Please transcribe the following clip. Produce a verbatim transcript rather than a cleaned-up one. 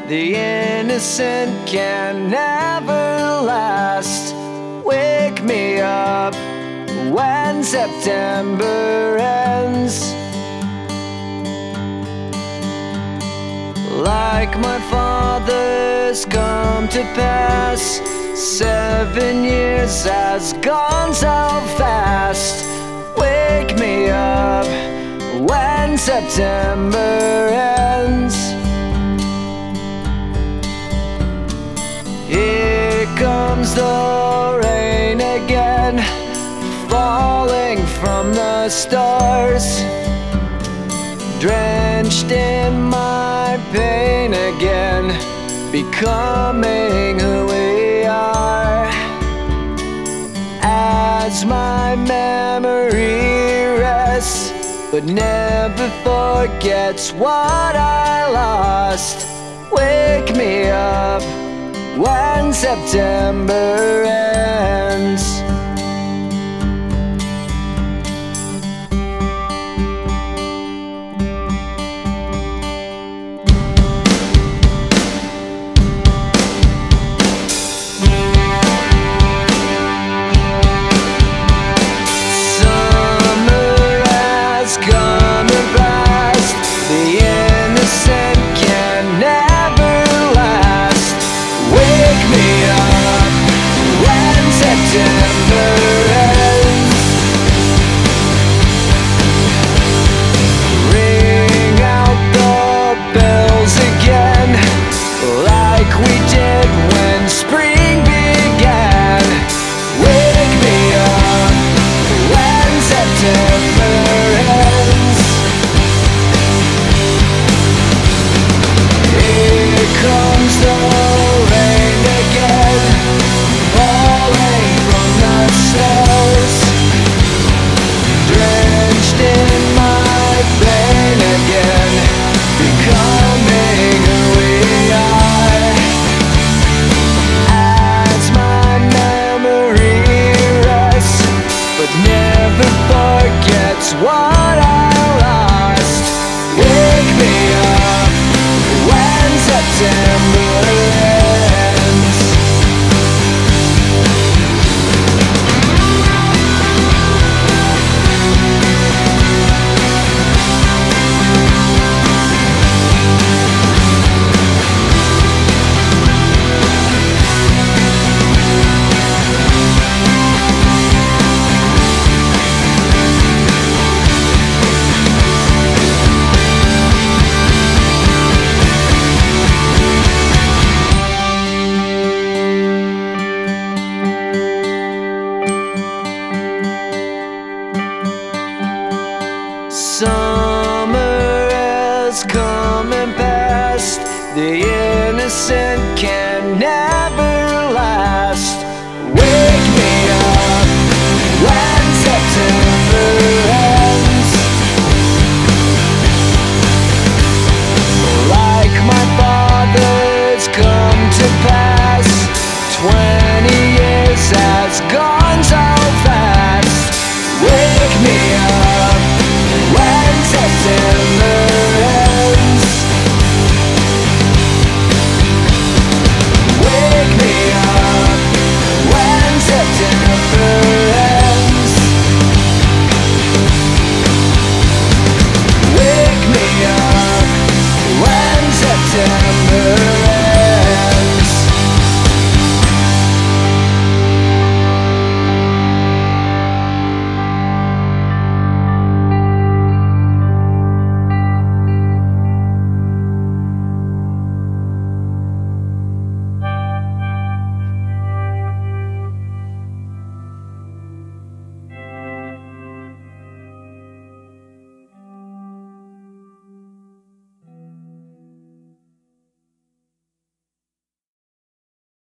The innocent can never last. Wake me up when September ends. Like my father's come to pass, seven years has gone so fast. Wake me up when September ends. Here comes the rain again, falling from the stars, drenched in my pain again, becoming who we are. As my memory rests, but never forgets what I lost. Wake me up when September ends. What I lost. Wake me up when September ends. Summer has come and passed. The innocent can never last.